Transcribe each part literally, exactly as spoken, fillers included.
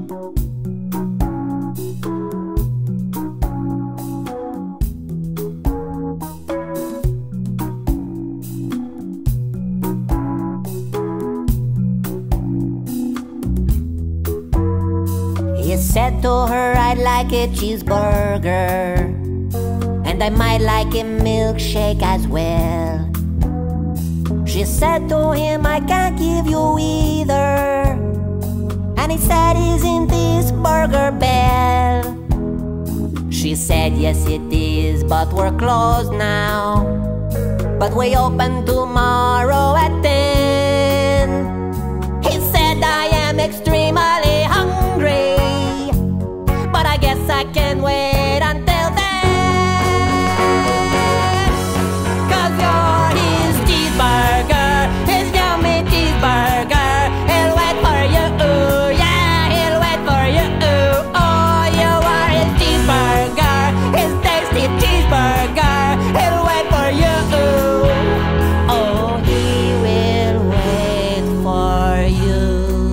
He said to her, I'd like a cheeseburger, and I might like a milkshake as well. She said to him, I can't give you either. And he said, isn't this Burger Bell? She said, yes it is, but we're closed now. But we open tomorrow at ten. He said, I am extremely hungry, but I guess I can wait until then. Cause you're his cheeseburger, his yummy cheeseburger. He'll wait for you, ooh, yeah, he'll wait for you, ooh. Oh, you are his cheeseburger, his tasty cheeseburger. He'll wait for you, ooh. Oh, he will wait for you.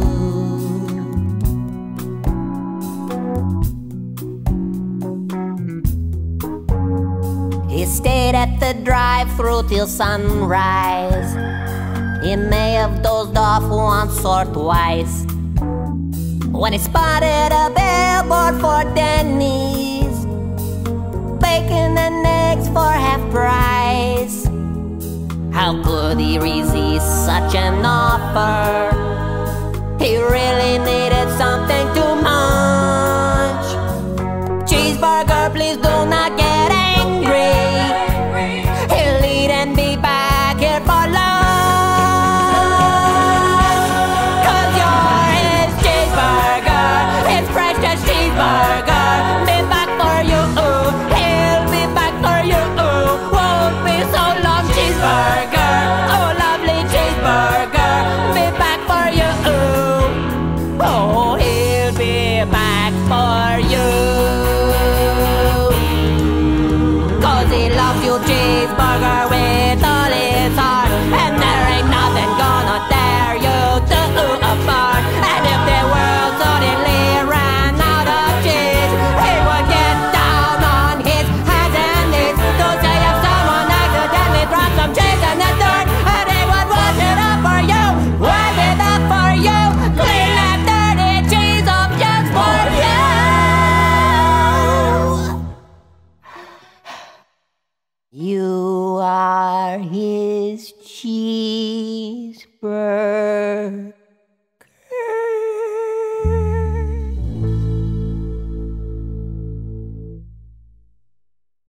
He stayed at the drive-thru till sunrise. He may have dozed off once or twice when he spotted a billboard for Denny's, bacon and eggs for half price. How could he resist such an offer?